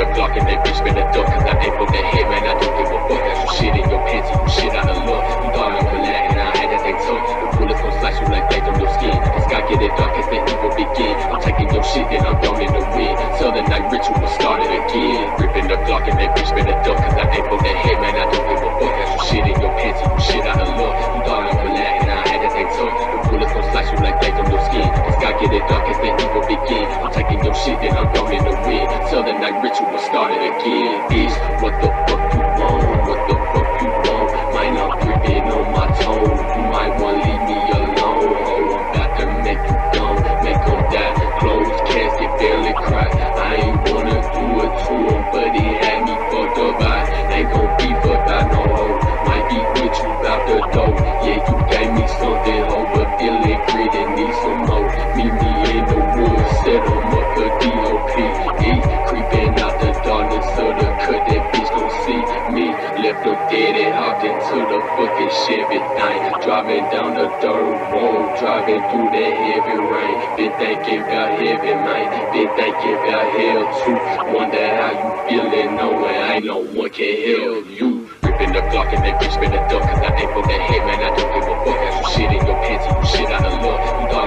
Glock and that bitch better duck, cause I ain't for that head, man, I don't give a fuck. That's you shit in your pants, you shit out of luck. You thought I was lagging, I had that thing tough. The bullets gon' slice you like they on your skin. The sky get it dark as the evil begin. I'm taking your shit, then I'm gone in the wind. Southern night ritual started again. Ripping the Glock and that bitch better duck, cause I ain't for that head, man, I don't give a fuck. That's you shit in your pants, you shit out of luck. You thought I was lagging, I had that thing tough. The bullets gon' slice you like they on your skin. The sky get it dark as the evil begin. I'm taking your shit, then I'm gone in the wind. Southern night ritual started again. Bitch, what the fuck you want? What the fuck you want? Mine, I'm creeping on my tone. You might wanna leave me alone. Oh, I'm about to make you dumb, make them die. Close casket, barely cry. I ain't wanna do it to him, but he had me fucked up. I ain't gon' be fucked, I know ho. Might be with you out the door. Yeah, you gave me something, ho, but feeling greedy, need some more. Meet me in the woods, set 'em up for D.O.P.E. Creeping out the darkness of the cut, that bitch gon' see me. Left them dead and hopped into the fucking Chevy thing. Driving down the dirt road, driving through that heavy rain. Been thinking about heaven, man. Been thinking about hell too. Wonder how you feeling, knowing ain't no one can help you. Ripping the Glock and that bitch better duck, cause I ain't for that head, man, I don't give a fuck. That's you shit in your pants, you shit out of luck. You